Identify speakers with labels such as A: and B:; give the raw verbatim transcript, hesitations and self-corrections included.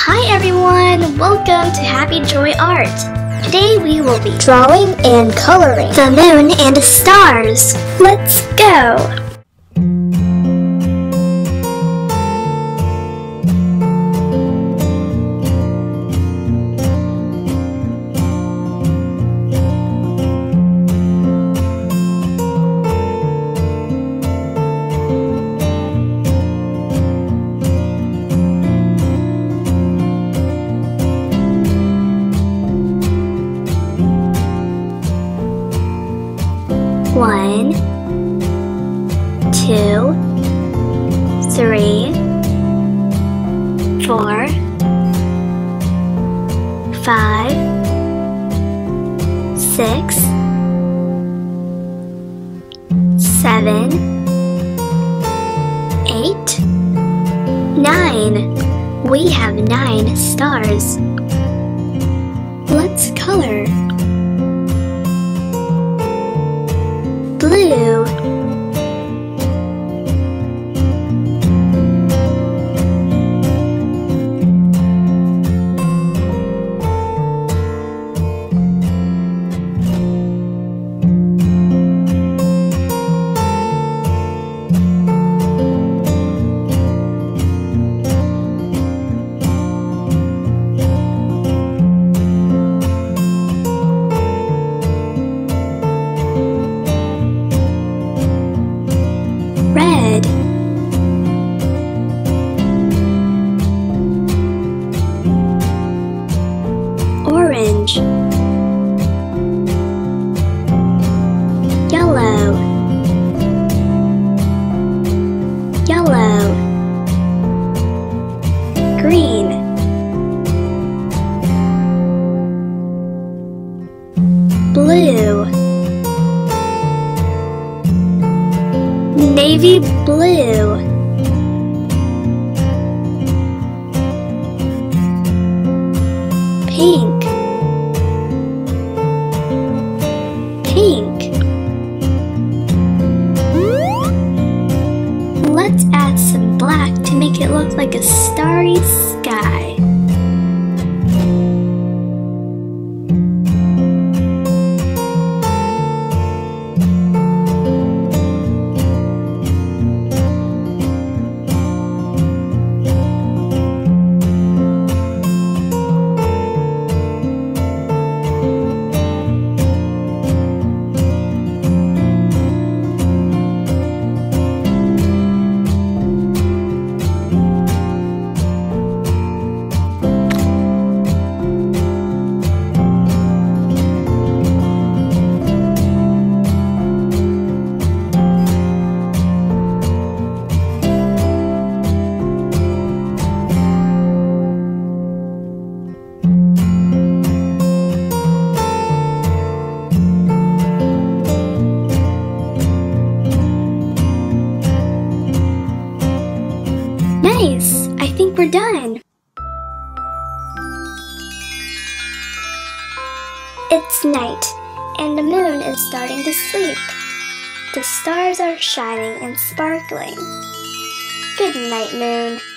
A: Hi everyone! Welcome to Happy Joy Art. Today we will be drawing and coloring the moon and the stars. Let's go! One, two, three, four, five, six, seven, eight, nine. We have nine stars. Let's color. Blue, red, orange, yellow, yellow, green, blue, navy blue, pink, pink. Let's add some black to make it look like a starry sky. Nice! I think we're done. It's night, and the moon is starting to sleep. The stars are shining and sparkling. Good night, moon.